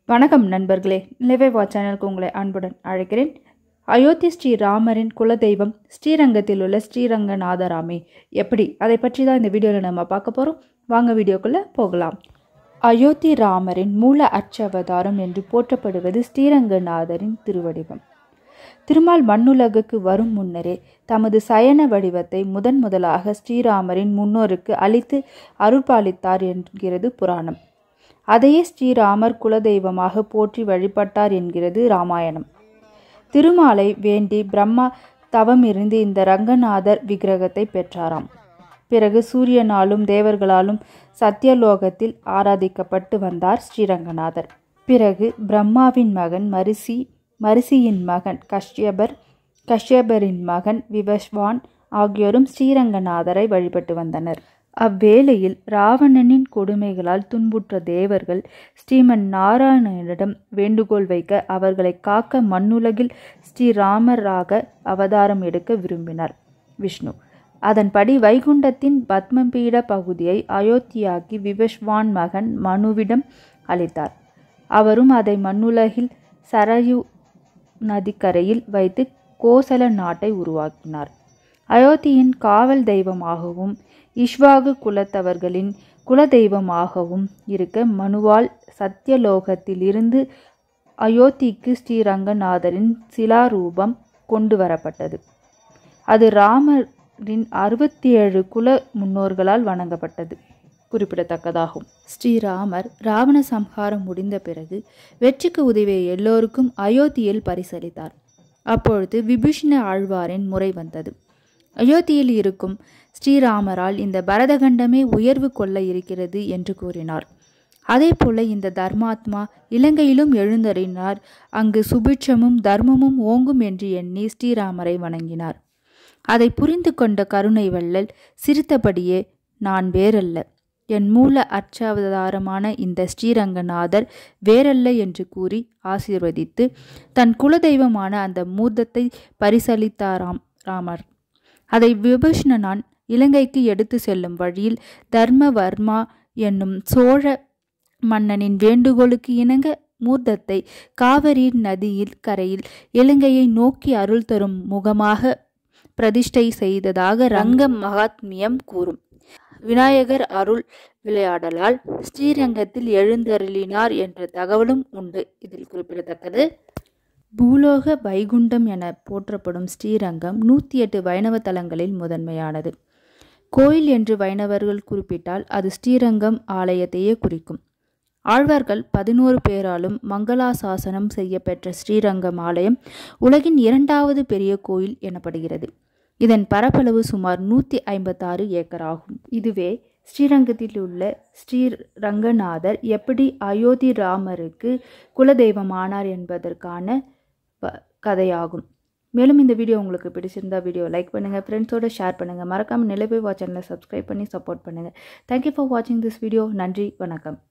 வணக்கம் நண்பர்களே, நிலவே வா சேனலுக்கு உங்களை அன்புடன் அழைக்கிறேன். அயோத்தி ஸ்ரீ ராமரின் குலதெய்வம் ஸ்ரீரங்கத்தில் உள்ள ஸ்ரீரங்கநாதராமே. எப்படி அதை பற்றி தான் இந்த வீடியோவில் நம்ம பார்க்க போகிறோம். வாங்க வீடியோக்குள்ளே போகலாம். அயோத்தி ராமரின் மூல அச்சவதாரம் என்று போற்றப்படுவது ஸ்ரீரங்கநாதரின் திருவடிவம். திருமால் மண்ணுலகுக்கு வரும் முன்னரே தமது சயன வடிவத்தை முதலாக ஸ்ரீராமரின் முன்னோருக்கு அளித்து அருள்பாலித்தார் என்கிறது புராணம். அதையே ஸ்ரீராமர் குலதெய்வமாக போற்றி வழிபட்டார் என்கிறது இராமாயணம். திருமாலை வேண்டி பிரம்மா தவமிருந்து இந்த ரங்கநாதர் விக்கிரகத்தை பெற்றாராம். பிறகு சூரியனாலும் தேவர்களாலும் சத்தியலோகத்தில் ஆராதிக்கப்பட்டு வந்தார் ஸ்ரீரங்கநாதர். பிறகு பிரம்மாவின் மகன் மரிசியின் மகன் கஷ்யபரின் மகன் விவஸ்வான் ஆகியோரும் ஸ்ரீரங்கநாதரை வழிபட்டு வந்தனர். அவ்வேளையில் ராவணனின் கொடுமைகளால் துன்புற்ற தேவர்கள் ஸ்ரீமன் நாராயணனிடம் வேண்டுகோள் வைக்க அவர்களை காக்க மண்ணுலகில் ஸ்ரீராமராக அவதாரம் எடுக்க விரும்பினார் விஷ்ணு. அதன்படி வைகுண்டத்தின் பத்மபீட பகுதியை அயோத்தியாக்கி விவஸ்வான் மகன் மனுவிடம் அளித்தார். அவரும் அதை மண்ணுலகில் சரயு நதிக்கரையில் வைத்து கோசல நாட்டை உருவாக்கினார். அயோத்தியின் காவல் தெய்வமாகவும் இஷ்வாகு குலத்தவர்களின் குலதெய்வமாகவும் இருக்க மனுவால் சத்தியலோகத்தில் இருந்து அயோத்திக்கு ஸ்ரீரங்கநாதரின் சிலாரூபம் கொண்டு வரப்பட்டது. அது ராமரின் 67 குல முன்னோர்களால் வணங்கப்பட்டது குறிப்பிடத்தக்கதாகும். ஸ்ரீராமர் ராவண சம்ஹாரம் முடிந்த பிறகு வெற்றிக்கு உதவிய எல்லோருக்கும் அயோத்தியில் பரிசளித்தார். அப்பொழுது விபீஷண ஆழ்வாரின் முறை வந்தது. அயோத்தியில் இருக்கும் ஸ்ரீராமரால் இந்த பரதகண்டமே உயர்வு கொள்ள இருக்கிறது என்று கூறினார். அதே போல இந்த தர்மாத்மா இலங்கையிலும் எழுந்தறினார். அங்கு சுபிட்சமும் தர்மமும் ஓங்கும் என்று எண்ணி ஸ்ரீராமரை வணங்கினார். அதை புரிந்து கொண்ட கருணை வள்ளல் சிரித்தபடியே, நான் வேறல்ல, என் மூல அர்ச்சாவதாரமான இந்த ஸ்ரீரங்கநாதர் வேறல்ல என்று கூறி ஆசீர்வதித்து தன் குலதெய்வமான அந்த மூர்த்தத்தை பரிசளித்தாராம் ராமர். அதை விபீஷணனான் இலங்கைக்கு எடுத்து செல்லும் வழியில் தர்மவர்மா என்னும் சோழ மன்னனின் வேண்டுகோளுக்கு இணங்க மூர்த்தத்தை காவிரி நதியில் கரையில் இலங்கையை நோக்கி அருள் தரும் முகமாக பிரதிஷ்டை செய்ததாக ரங்க மகாத்மியம் கூறும். விநாயகர் அருள் விளையாடலால் ஸ்ரீரங்கத்தில் எழுந்தருளினார் என்ற தகவலும் உண்டு. இதில் குறிப்பிடத்தக்கது, பூலோக வைகுண்டம் என போற்றப்படும் ஸ்ரீரங்கம் 108 வைணவ தலங்களில் முதன்மையானது. கோயில் என்று வைணவர்கள் குறிப்பிட்டால் அது ஸ்ரீரங்கம் ஆலயத்தையே குறிக்கும். ஆழ்வார்கள் 11 பேராலும் மங்களாசாசனம் செய்யப்பெற்ற ஸ்ரீரங்கம் ஆலயம் உலகின் 2வது பெரிய கோயில் எனப்படுகிறது. இதன் பரப்பளவு சுமார் 156 ஏக்கர் ஆகும். இதுவே ஸ்ரீரங்கத்தில் உள்ள ஸ்ரீரங்கநாதர் எப்படி அயோத்தி ராமருக்கு குலதெய்வமானார் என்பதற்கான கதையாகும். மேலும் இந்த வீடியோ உங்களுக்கு பிடிச்சிருந்தா வீடியோ லைக் பண்ணுங்கள், ஃப்ரெண்ட்ஸோட ஷேர் பண்ணுங்கள், மறக்காமல் நிலவே வா சேனலை சப்ஸ்கிரைப் பண்ணி சப்போர்ட் பண்ணுங்கள். தேங்க்யூ ஃபார் வாட்சிங் திஸ் வீடியோ. நன்றி, வணக்கம்.